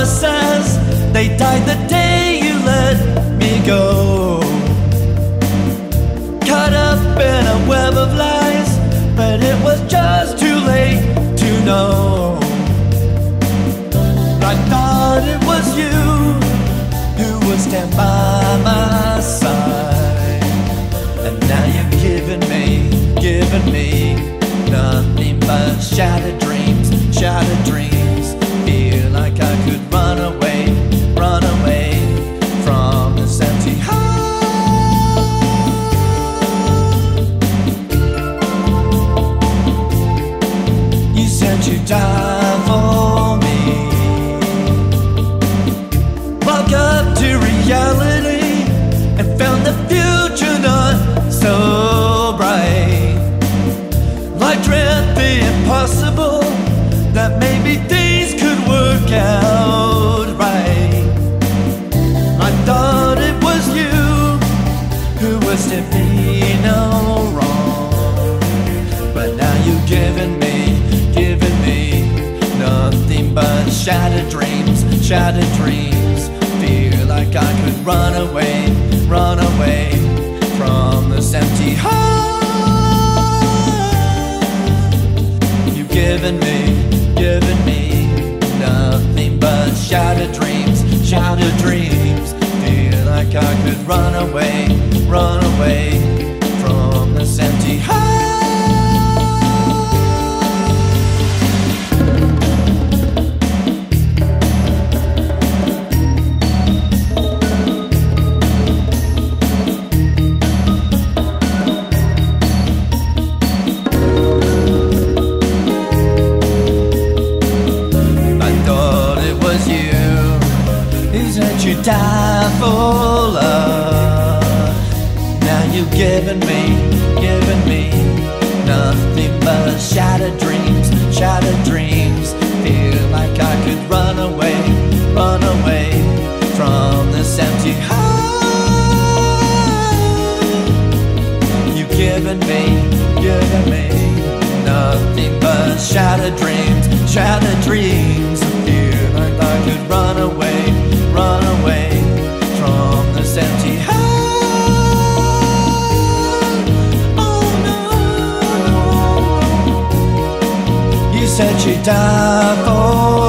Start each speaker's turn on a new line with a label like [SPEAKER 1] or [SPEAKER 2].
[SPEAKER 1] promises, they died the day you let me go. Caught up in a web of lies, but it was just too late to know. I thought it was you who would stand by my side, and now you've given me nothing but shattered dreams, shattered dreams. Feel like I could run away from this empty heart. You said you'd die for me. Woke up to reality and found the future not so bright. I dreamt the impossible, that maybe things could work out right. I thought it was you who was to be no wrong, but now you've given me nothing but shattered dreams, shattered dreams. Feel like I could run away from this empty heart. Given me nothing but shattered dreams, shattered dreams. Feel like I could run away from this empty heart. You die for love. Now you've given me nothing but shattered dreams, shattered dreams. Feel like I could run away from this empty heart. You've given me nothing but shattered dreams, shattered dreams. Feel like I could run away from this empty heart. Oh no, you said you'd die for